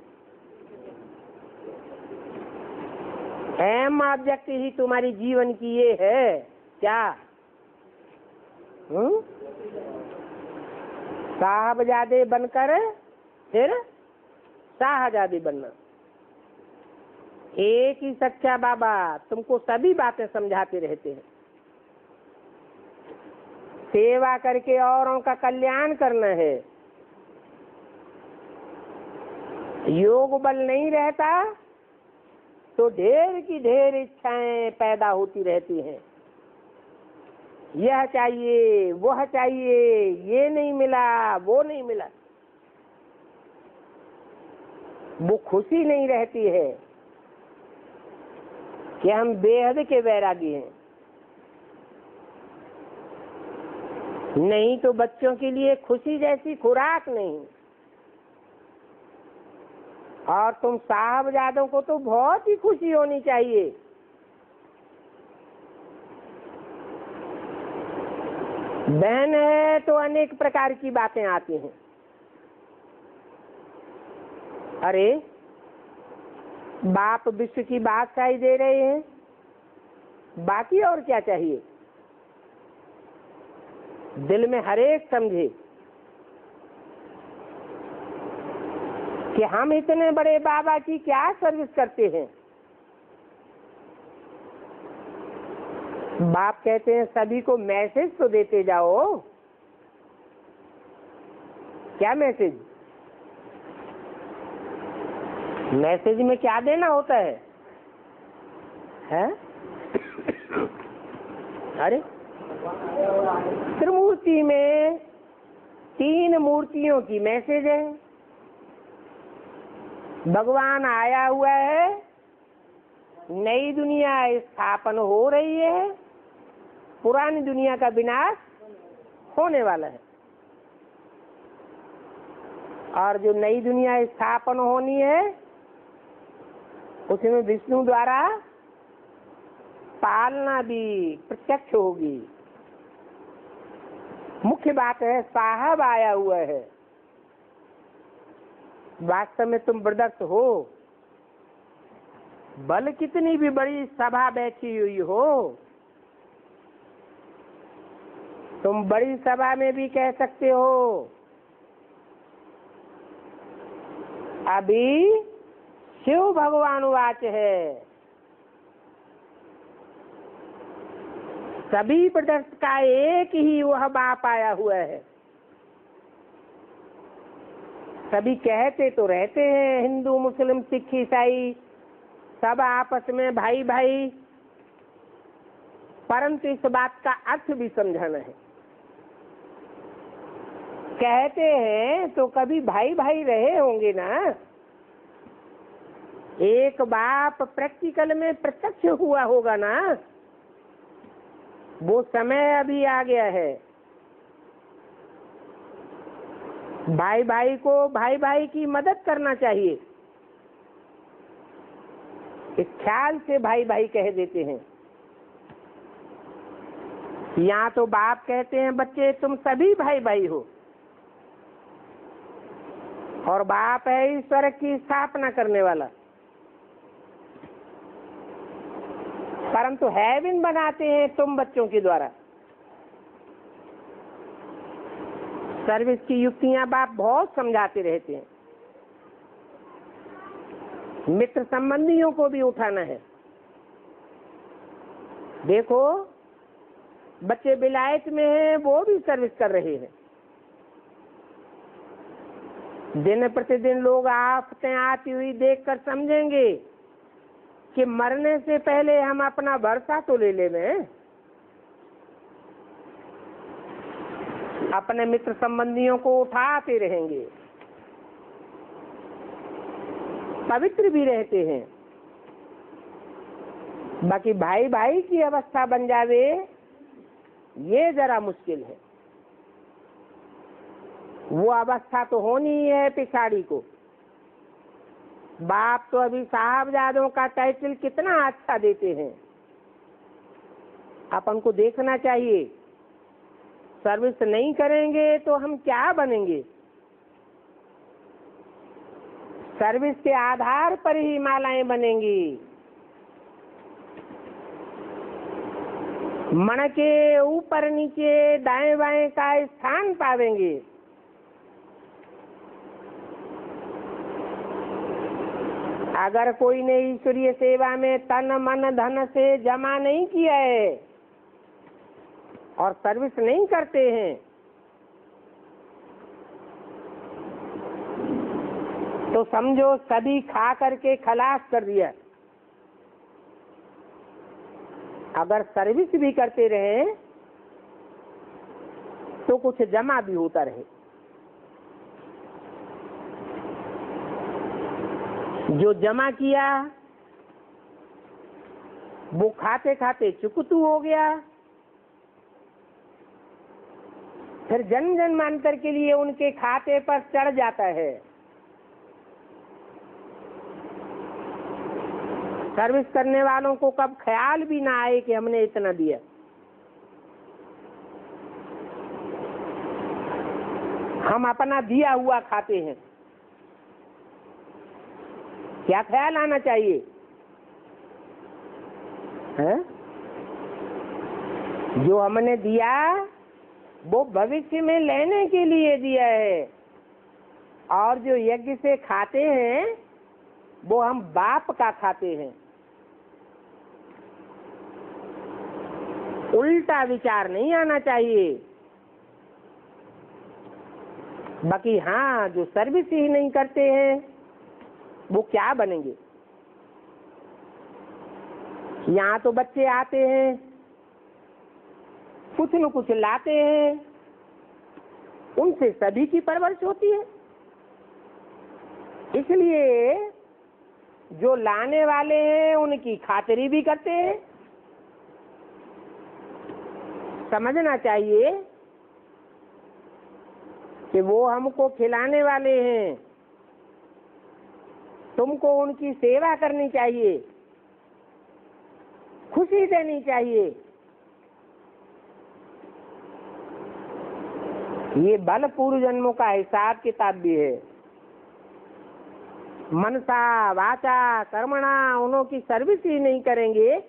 अहम ऑब्जेक्ट ही तुम्हारी जीवन की ये है क्या? साहबजादे बनकर फिर शाहजादे बनना। एक ही सच्चा बाबा तुमको सभी बातें समझाते रहते हैं। सेवा करके औरों का कल्याण करना है। योग बल नहीं रहता तो ढेर की ढेर इच्छाएं पैदा होती रहती हैं। यह चाहिए, वह चाहिए, ये नहीं मिला, वो नहीं मिला। वो खुशी नहीं रहती है कि हम बेहद के वैरागी हैं। नहीं तो बच्चों के लिए खुशी जैसी खुराक नहीं। और तुम साहबजादों को तो बहुत ही खुशी होनी चाहिए। बहन है तो अनेक प्रकार की बातें आती हैं। अरे बाप विश्व की बादशाही दे रहे हैं, बाकी और क्या चाहिए? दिल में हर एक समझे कि हम इतने बड़े बाबा की क्या सर्विस करते हैं। बाप कहते हैं सभी को मैसेज तो देते जाओ। क्या मैसेज? मैसेज में क्या देना होता है? हैं? अरे त्रिमूर्ति में 3 मूर्तियों की मैसेज है। भगवान आया हुआ है, नई दुनिया स्थापन हो रही है, पुरानी दुनिया का विनाश होने वाला है। और जो नई दुनिया स्थापन होनी है उसमें विष्णु द्वारा पालना भी प्रत्यक्ष होगी। मुख्य बात है साहब आया हुआ है। वास्तव में तुम ब्रदर्स हो, बल कितनी भी बड़ी सभा बैठी हुई हो, तुम बड़ी सभा में भी कह सकते हो अभी शिव भगवान वाच है। सभी ब्रदर्स का एक ही वह बाप आया हुआ है। सभी कहते तो रहते हैं हिंदू मुस्लिम सिख ईसाई सब आपस में भाई भाई, परंतु इस बात का अर्थ भी समझाना है। कहते हैं तो कभी भाई भाई रहे होंगे ना। एक बाप प्रैक्टिकल में प्रत्यक्ष हुआ होगा ना। वो समय अभी आ गया है। भाई भाई को भाई भाई की मदद करना चाहिए। इस ख्याल से भाई भाई कह देते हैं। यहाँ तो बाप कहते हैं बच्चे तुम सभी भाई भाई हो, और बाप है ईश्वर की स्थापना करने वाला। परंतु हेवन बनाते हैं तुम बच्चों के द्वारा। सर्विस की युक्तियां बाप बहुत समझाते रहते हैं। मित्र संबंधियों को भी उठाना है। देखो बच्चे विलायत में हैं, वो भी सर्विस कर रहे हैं। दिन प्रतिदिन लोग आफतें आती हुई देखकर समझेंगे कि मरने से पहले हम अपना भरसा तो ले लें। अपने मित्र संबंधियों को उठाते रहेंगे, पवित्र भी रहते हैं। बाकी भाई भाई की अवस्था बन जावे ये जरा मुश्किल है। वो अवस्था तो होनी ही है पिछाड़ी को। बाप तो अभी साहबजादों का टाइटल कितना अच्छा देते हैं, अपन को देखना चाहिए। सर्विस नहीं करेंगे तो हम क्या बनेंगे? सर्विस के आधार पर ही मालाएं बनेंगी। मन के ऊपर नीचे दाएं बाएं का स्थान पावेंगे। अगर कोई ने ईश्वरीय सेवा में तन मन धन से जमा नहीं किया है और सर्विस नहीं करते हैं तो समझो सभी खा करके खलास कर दिया। अगर सर्विस भी करते रहे तो कुछ जमा भी होता रहे। जो जमा किया वो खाते खाते चुकतू हो गया। फिर जन्म जन्मांतर के लिए उनके खाते पर चढ़ जाता है। सर्विस करने वालों को कब ख्याल भी ना आए कि हमने इतना दिया। हम अपना दिया हुआ खाते हैं। क्या ख्याल आना चाहिए है? जो हमने दिया वो भविष्य में लेने के लिए दिया है, और जो यज्ञ से खाते हैं वो हम बाप का खाते हैं। उल्टा विचार नहीं आना चाहिए। बाकी हाँ, जो सर्विस ही नहीं करते हैं वो क्या बनेंगे? यहाँ तो बच्चे आते हैं, कुछ न कुछ लाते हैं, उनसे सभी की परवरिश होती है। इसलिए जो लाने वाले हैं उनकी खातिरी भी करते हैं। समझना चाहिए कि वो हमको खिलाने वाले हैं, तुमको उनकी सेवा करनी चाहिए, खुशी देनी चाहिए। ये बल पूर्व जन्मों का हिसाब किताब भी है। मनसा वाचा कर्मणा उन्हों सर्विस ही नहीं करेंगे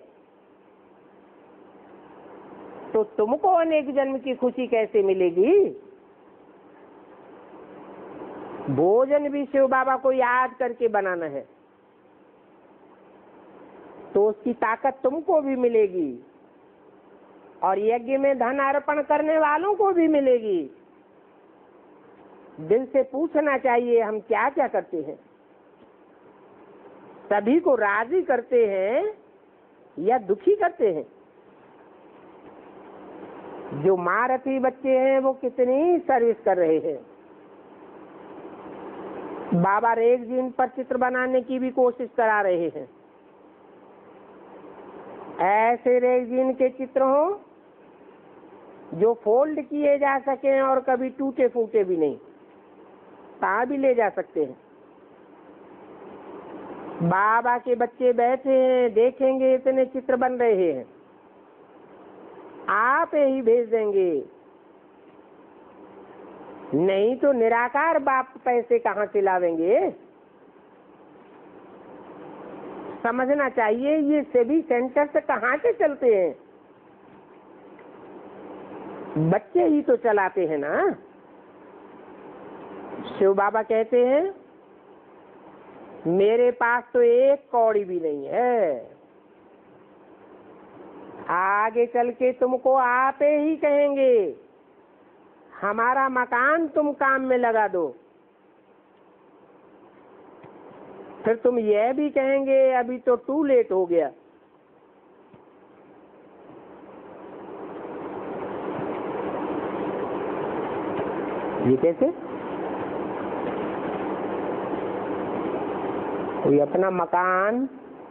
तो तुमको अनेक जन्म की खुशी कैसे मिलेगी? भोजन भी शिव बाबा को याद करके बनाना है तो उसकी ताकत तुमको भी मिलेगी, और यज्ञ में धन अर्पण करने वालों को भी मिलेगी। दिल से पूछना चाहिए हम क्या क्या करते हैं, सभी को राजी करते हैं या दुखी करते हैं? जो महारथी बच्चे हैं वो कितनी सर्विस कर रहे हैं। बाबा रेगजीन पर चित्र बनाने की भी कोशिश करा रहे हैं। ऐसे रेगजीन के चित्र हो जो फोल्ड किए जा सके और कभी टूटे फूटे भी नहीं, कहाँ भी ले जा सकते हैं। बाबा के बच्चे बैठे हैं, देखेंगे इतने चित्र बन रहे हैं, आप ही भेज देंगे, नहीं तो निराकार बाप पैसे कहाँ से लावेंगे? समझना चाहिए ये सभी सेंटर से कहाँ से चलते हैं? बच्चे ही तो चलाते हैं ना। शिव बाबा कहते हैं मेरे पास तो एक कौड़ी भी नहीं है। आगे चल के तुमको आप ही कहेंगे हमारा मकान तुम काम में लगा दो, फिर तुम यह भी कहेंगे अभी तो टू लेट हो गया। ये कैसे? कोई अपना मकान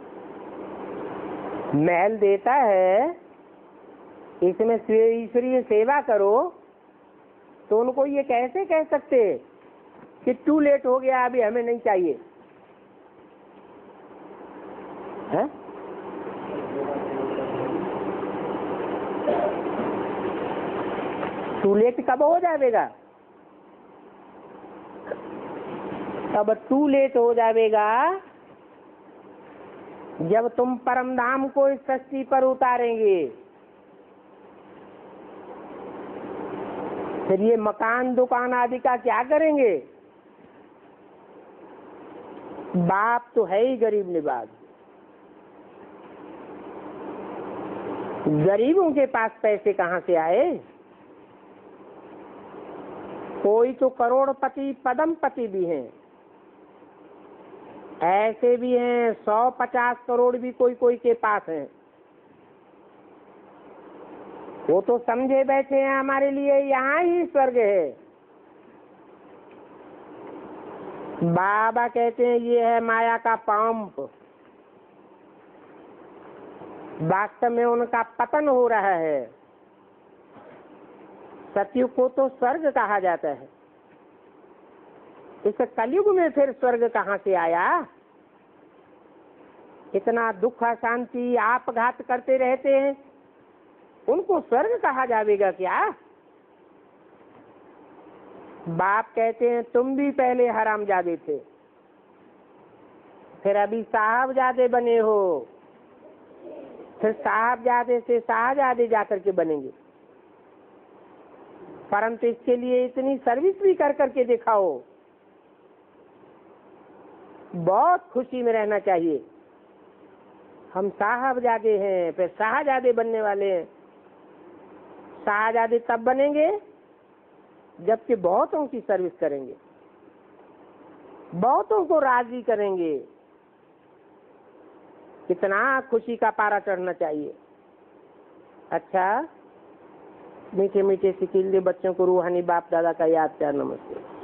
महल देता है, इसमें ईश्वरीय सेवा करो, तो उनको ये कैसे कह सकते कि टू लेट हो गया अभी हमें नहीं चाहिए है? टू लेट कब हो जाएगा? तब टू लेट हो जाएगा जब तुम परम धाम को इस सृष्टि पर उतारेंगे। फिर ये मकान दुकान आदि का क्या करेंगे? बाप तो है ही गरीब निवाज, गरीबों के पास पैसे कहाँ से आए? कोई तो करोड़पति पदमपति भी हैं, ऐसे भी हैं 150 करोड़ भी कोई कोई के पास हैं। वो तो समझे बैठे हैं हमारे लिए यहाँ ही स्वर्ग है। बाबा कहते हैं ये है माया का पंप। वास्तव में उनका पतन हो रहा है। सतयुग को तो स्वर्ग कहा जाता है, इस कलयुग में फिर स्वर्ग कहाँ से आया? इतना दुख अशांति आपघात करते रहते हैं, उनको स्वर्ग कहा जाएगा क्या? बाप कहते हैं तुम भी पहले हरामजादे थे, फिर अभी साहबजादे बने हो, फिर साहबजादे से शाहजादे जाकर के बनेंगे। परंतु इसके लिए इतनी सर्विस भी कर करके दिखाओ। बहुत खुशी में रहना चाहिए। हम साहबजादे हैं, फिर शाहजादे बनने वाले हैं। शाहजादे तब बनेंगे जबकि बहुतों की सर्विस करेंगे, बहुतों को राजी करेंगे। कितना खुशी का पारा चढ़ना चाहिए। अच्छा, मीठे मीठे सिकीले बच्चों को रूहानी बाप दादा का याद प्यार नमस्ते।